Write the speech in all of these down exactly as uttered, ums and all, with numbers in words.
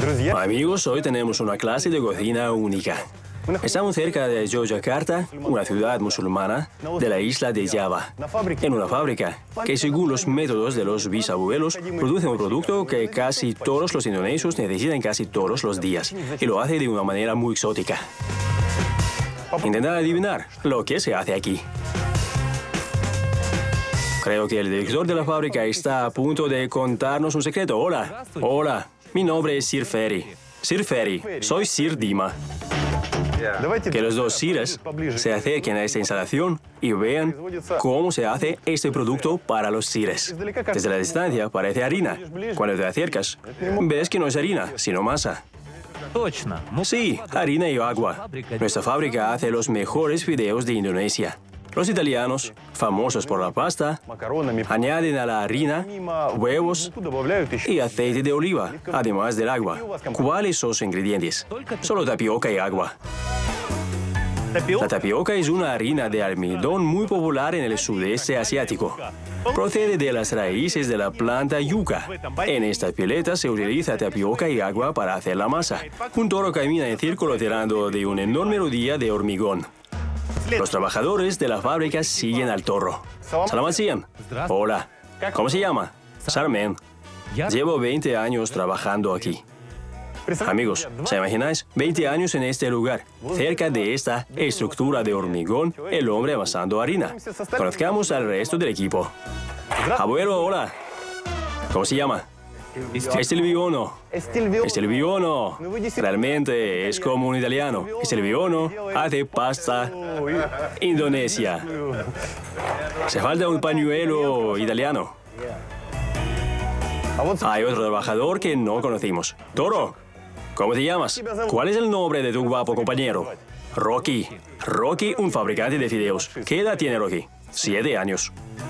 Amigos, hoy tenemos una clase de cocina única. Estamos cerca de Yogyakarta, una ciudad musulmana de la isla de Java, en una fábrica que, según los métodos de los bisabuelos, produce un producto que casi todos los indonesios necesitan casi todos los días, y lo hace de una manera muy exótica. Intentad adivinar lo que se hace aquí. Creo que el director de la fábrica está a punto de contarnos un secreto. Hola, hola, mi nombre es Sir Ferry. Sir Ferry, soy Sir Dima. Que los dos Sires se acerquen a esta instalación y vean cómo se hace este producto para los Sires. Desde la distancia parece harina. Cuando te acercas, ves que no es harina, sino masa. Sí, harina y agua. Nuestra fábrica hace los mejores fideos de Indonesia. Los italianos, famosos por la pasta, añaden a la harina huevos y aceite de oliva, además del agua. ¿Cuáles son sus ingredientes? Solo tapioca y agua. La tapioca es una harina de almidón muy popular en el sudeste asiático. Procede de las raíces de la planta yuca. En esta pileta se utiliza tapioca y agua para hacer la masa. Un toro camina en círculo tirando de una enorme rodilla de hormigón. Los trabajadores de la fábrica siguen al toro. Salam alaikum. Hola. ¿Cómo se llama? Sarmen. Llevo veinte años trabajando aquí. Amigos, ¿se imagináis? veinte años en este lugar, cerca de esta estructura de hormigón, el hombre amasando harina. Conozcamos al resto del equipo. Abuelo, hola. ¿Cómo se llama? Estilviono. Estilviono. Realmente es como un italiano. Estilviono hace pasta Indonesia. Se falta un pañuelo italiano. Hay otro trabajador que no conocimos. Toro, ¿cómo te llamas? ¿Cuál es el nombre de tu guapo compañero? Rocky. Rocky, un fabricante de fideos. ¿Qué edad tiene Rocky? Siete años.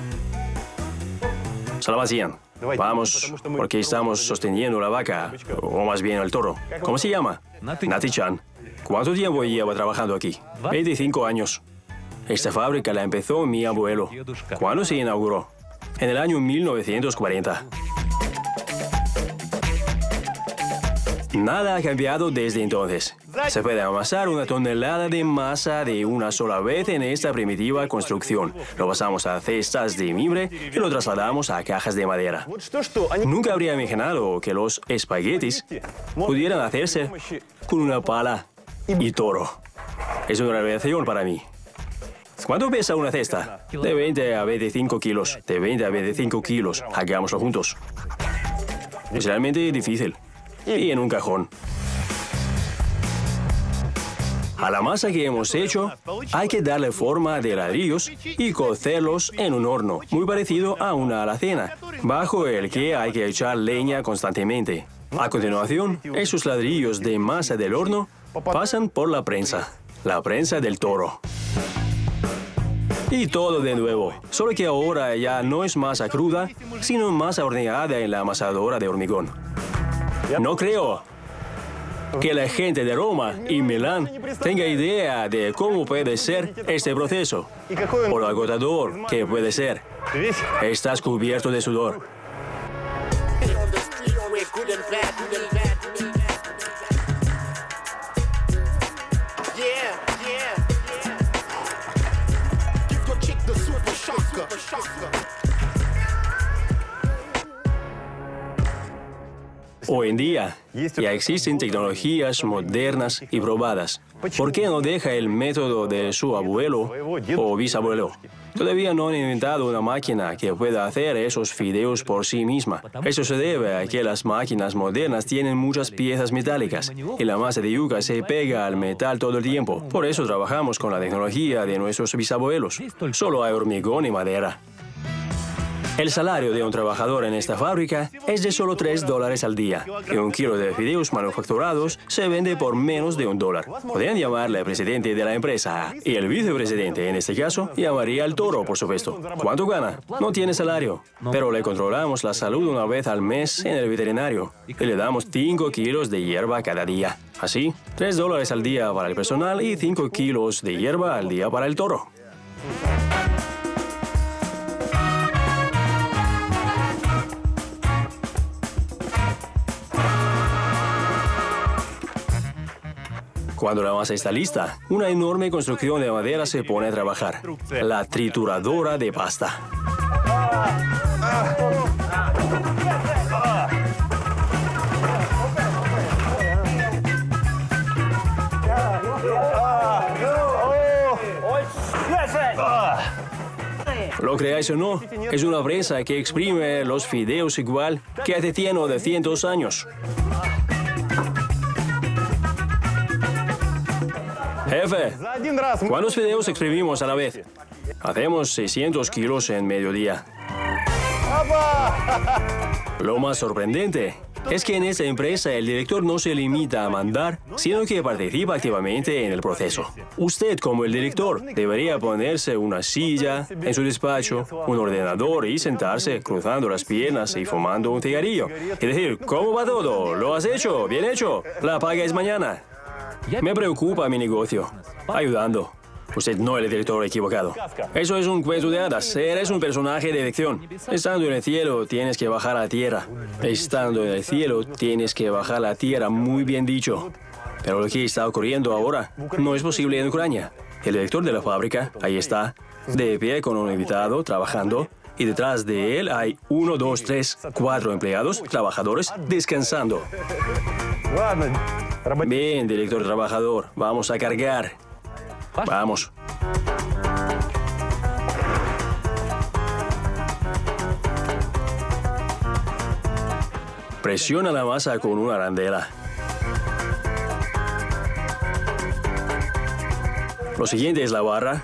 Salvacian. Vamos, porque estamos sosteniendo la vaca, o más bien el toro. ¿Cómo se llama? Nati-chan. ¿Cuánto tiempo lleva trabajando aquí? veinticinco años. Esta fábrica la empezó mi abuelo. ¿Cuándo se inauguró? En el año mil novecientos cuarenta. Nada ha cambiado desde entonces. Se puede amasar una tonelada de masa de una sola vez en esta primitiva construcción. Lo pasamos a cestas de mimbre y lo trasladamos a cajas de madera. Nunca habría imaginado que los espaguetis pudieran hacerse con una pala y toro. Es una revelación para mí. ¿Cuánto pesa una cesta? De veinte a veinticinco kilos. De veinte a veinticinco kilos. Hagámoslo juntos. Es realmente difícil. Y en un cajón. A la masa que hemos hecho, hay que darle forma de ladrillos y cocerlos en un horno, muy parecido a una alacena, bajo el que hay que echar leña constantemente. A continuación, esos ladrillos de masa del horno pasan por la prensa, la prensa del toro. Y todo de nuevo, solo que ahora ya no es masa cruda, sino masa horneada en la amasadora de hormigón. No creo que la gente de Roma y Milán tenga idea de cómo puede ser este proceso, o lo agotador que puede ser. Estás cubierto de sudor. Hoy en día ya existen tecnologías modernas y probadas. ¿Por qué no deja el método de su abuelo o bisabuelo? Todavía no han inventado una máquina que pueda hacer esos fideos por sí misma. Eso se debe a que las máquinas modernas tienen muchas piezas metálicas y la masa de yuca se pega al metal todo el tiempo. Por eso trabajamos con la tecnología de nuestros bisabuelos. Solo hay hormigón y madera. El salario de un trabajador en esta fábrica es de solo tres dólares al día, y un kilo de fideos manufacturados se vende por menos de un dólar. Podrían llamarle presidente de la empresa, y el vicepresidente, en este caso, llamaría al toro, por supuesto. ¿Cuánto gana? No tiene salario, pero le controlamos la salud una vez al mes en el veterinario, y le damos cinco kilos de hierba cada día. Así, tres dólares al día para el personal y cinco kilos de hierba al día para el toro. Cuando la masa está lista, una enorme construcción de madera se pone a trabajar. La trituradora de pasta. Lo creáis o no, es una prensa que exprime los fideos igual que hace cien o doscientos años. Jefe, ¿cuántos fideos exprimimos a la vez? Hacemos seiscientos kilos en mediodía. Lo más sorprendente es que en esta empresa el director no se limita a mandar, sino que participa activamente en el proceso. Usted, como el director, debería ponerse una silla en su despacho, un ordenador y sentarse cruzando las piernas y fumando un cigarrillo. Y decir, ¿cómo va todo? ¿Lo has hecho? ¿Bien hecho? La paga es mañana. Me preocupa mi negocio. Ayudando. Usted no es el director equivocado. Eso es un cuento de hadas. Eres un personaje de ficción. Estando en el cielo, tienes que bajar a la tierra. Estando en el cielo, tienes que bajar a la tierra, muy bien dicho. Pero lo que está ocurriendo ahora no es posible en Ucrania. El director de la fábrica, ahí está, de pie con un invitado, trabajando. Y detrás de él hay uno, dos, tres, cuatro empleados, trabajadores, descansando. Bien, director trabajador, vamos a cargar. Vamos. Presiona la masa con una arandela. Lo siguiente es la barra.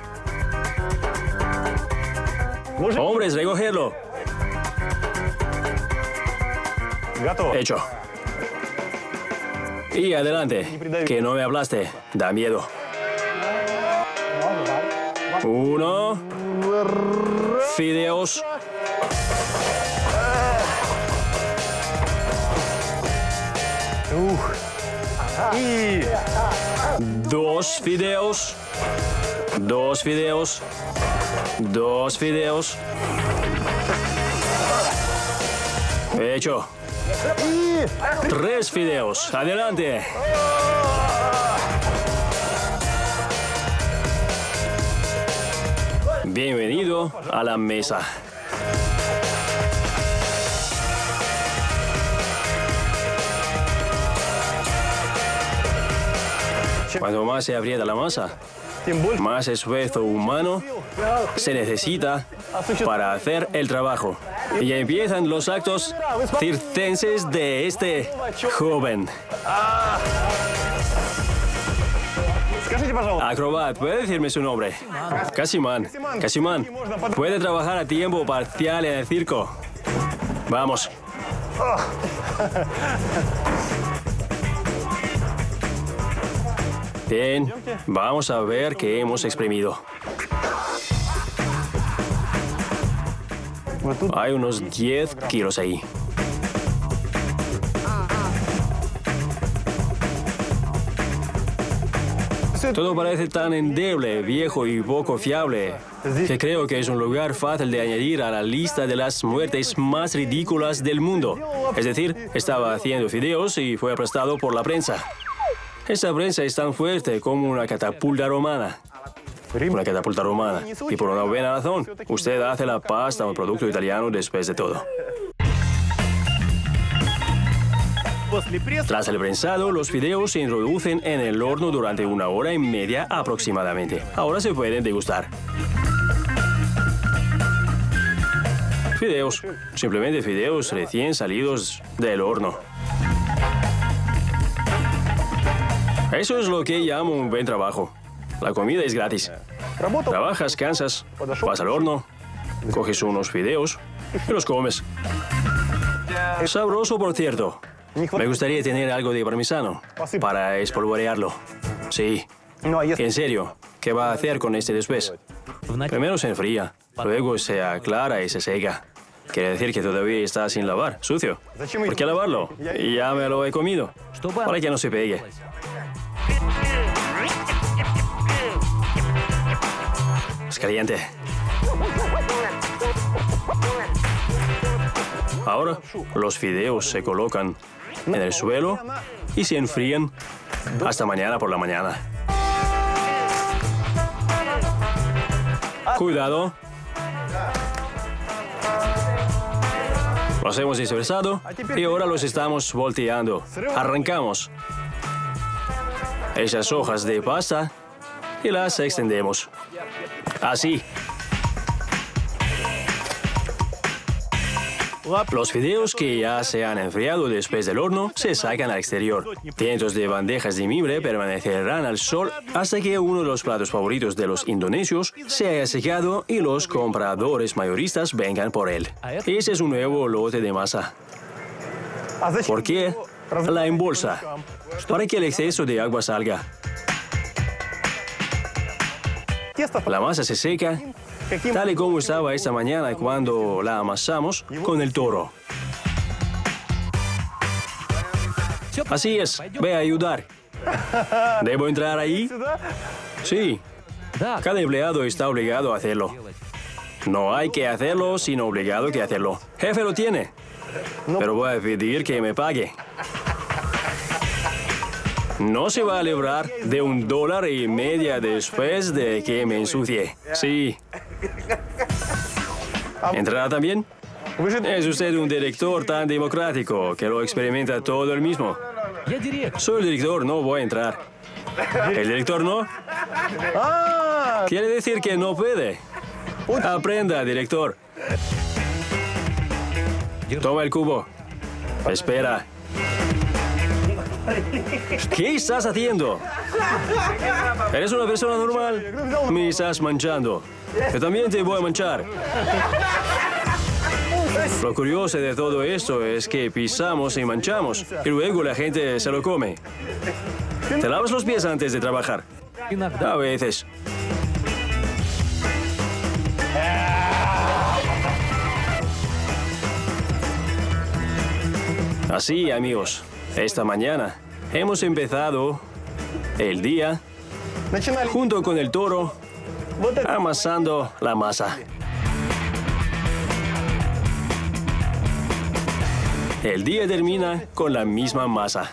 Hombres, recogerlo. Hecho. Y adelante, que no me hablaste. Da miedo. Uno. Fideos. Dos fideos. Dos fideos. Dos fideos. Hecho. Tres fideos. Adelante. Bienvenido a la mesa. Cuanto más se aprieta la masa, más esfuerzo humano se necesita para hacer el trabajo. Y empiezan los actos circenses de este joven. Acrobat, ¿puede decirme su nombre? Casimán. Casimán, ¿puede trabajar a tiempo parcial en el circo? Vamos. Bien, vamos a ver qué hemos exprimido. Hay unos diez kilos ahí. Todo parece tan endeble, viejo y poco fiable, que creo que es un lugar fácil de añadir a la lista de las muertes más ridículas del mundo. Es decir, estaba haciendo fideos y fue aplastado por la prensa. Esta prensa es tan fuerte como una catapulta romana. Una catapulta romana. Y por una buena razón, usted hace la pasta un producto italiano después de todo. Tras el prensado, los fideos se introducen en el horno durante una hora y media aproximadamente. Ahora se pueden degustar. Fideos. Simplemente fideos recién salidos del horno. Eso es lo que llamo un buen trabajo. La comida es gratis. Trabajas, cansas, vas al horno, coges unos fideos y los comes. Sabroso, por cierto. Me gustaría tener algo de parmesano para espolvorearlo. Sí. En serio, ¿qué va a hacer con este después? Primero se enfría, luego se aclara y se seca. Quiere decir que todavía está sin lavar, sucio. ¿Por qué lavarlo? Ya me lo he comido, para que no se pegue. Es caliente. Ahora los fideos se colocan en el suelo y se enfrían hasta mañana por la mañana. Cuidado. Los hemos dispersado y ahora los estamos volteando. Arrancamos esas hojas de pasta y las extendemos. Así. Los fideos que ya se han enfriado después del horno se sacan al exterior. Cientos de bandejas de mimbre permanecerán al sol hasta que uno de los platos favoritos de los indonesios se haya secado y los compradores mayoristas vengan por él. Ese es un nuevo lote de masa. ¿Por qué? La embolsa, para que el exceso de agua salga. La masa se seca, tal y como estaba esta mañana cuando la amasamos con el toro. Así es, ve a ayudar. ¿Debo entrar ahí? Sí. Cada empleado está obligado a hacerlo. No hay que hacerlo, sino obligado que hacerlo. Jefe lo tiene, pero voy a pedir que me pague. No se va a librar de un dólar y media después de que me ensucie. Sí. ¿Entrará también? Es usted un director tan democrático que lo experimenta todo el mismo. Soy el director, no voy a entrar. ¿El director no? Quiere decir que no puede. Aprenda, director. Toma el cubo. Espera. ¿Qué estás haciendo? ¿Eres una persona normal? Me estás manchando. Yo también te voy a manchar. Lo curioso de todo esto es que pisamos y manchamos, y luego la gente se lo come. ¿Te lavas los pies antes de trabajar? A veces. Así, amigos. Esta mañana hemos empezado el día junto con el toro amasando la masa. El día termina con la misma masa.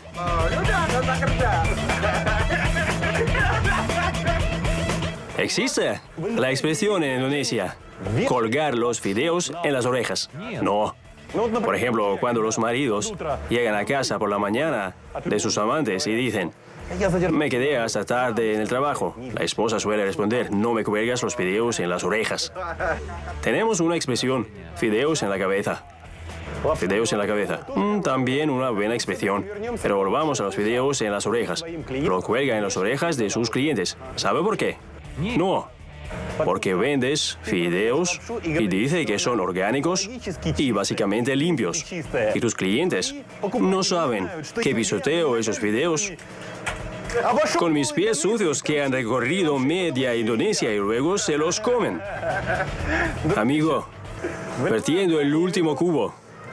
¿Existe la expresión en Indonesia colgar los fideos en las orejas? No. Por ejemplo, cuando los maridos llegan a casa por la mañana de sus amantes y dicen, me quedé hasta tarde en el trabajo, la esposa suele responder, no me cuelgas los fideos en las orejas. Tenemos una expresión, fideos en la cabeza. Fideos en la cabeza. Mm, también una buena expresión. Pero volvamos a los fideos en las orejas. Lo cuelga en las orejas de sus clientes. ¿Sabe por qué? No. Porque vendes fideos y dice que son orgánicos y básicamente limpios. Y tus clientes no saben que pisoteo esos fideos con mis pies sucios que han recorrido media Indonesia y luego se los comen. Amigo, vertiendo el último cubo.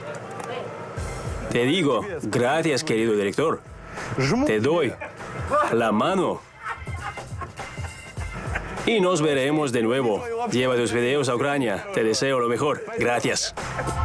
Te digo, gracias, querido director. Te doy la mano. Y nos veremos de nuevo. Lleva tus fideos a Ucrania. Te deseo lo mejor. Gracias.